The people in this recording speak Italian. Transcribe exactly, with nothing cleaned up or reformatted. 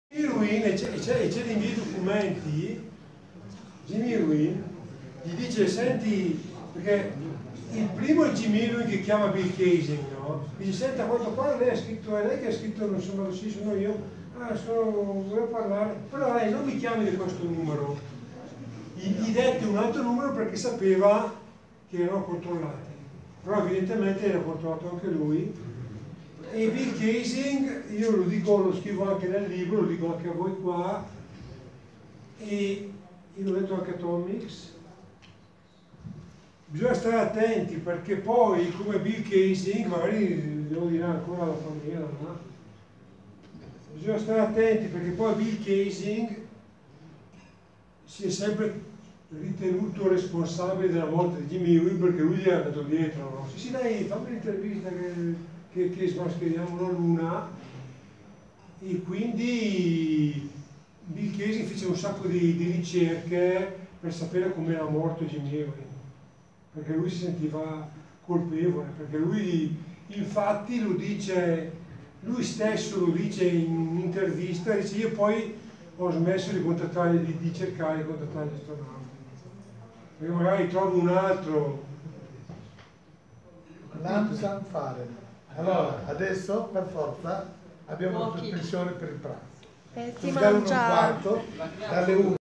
Irwin, e c'è nei miei documenti, Jimmy Irwin gli dice, senti, perché il primo è Jimmy Irwin che chiama Bill Kaysing, no? Dice, senti, a quanto pare lei ha scritto, è lei che ha scritto, non sono, sì, sono io, ah, sono, volevo parlare, però lei non mi chiami di questo numero. Gli, gli dette un altro numero perché sapeva che erano controllati, però evidentemente era controllato anche lui. E Bill Kaysing, io lo dico, lo scrivo anche nel libro, lo dico anche a voi qua, e io l'ho detto anche a Tom Mix, bisogna stare attenti perché poi, come Bill Kaysing, magari devo dire ancora alla famiglia, no? Bisogna stare attenti perché poi Bill Kaysing si è sempre ritenuto responsabile della morte di Jimmy Irwin perché lui gli è andato dietro, no? Sì, sì, dai, fammi l'intervista che... che, che smascheriamo la luna, e quindi Bill Kaysing fece un sacco di, di ricerche per sapere com'era morto Jimmy Irwin, perché lui si sentiva colpevole, perché lui infatti lo dice, lui stesso lo dice in un'intervista, dice io poi ho smesso di contattare, di, di cercare di contattare gli astronauti, perché magari trovo un altro. Non sa fare. Allora, adesso per forza abbiamo una sospensione per il pranzo. Eh, sì, Dalle uno e un mangia. quarto, dalle uno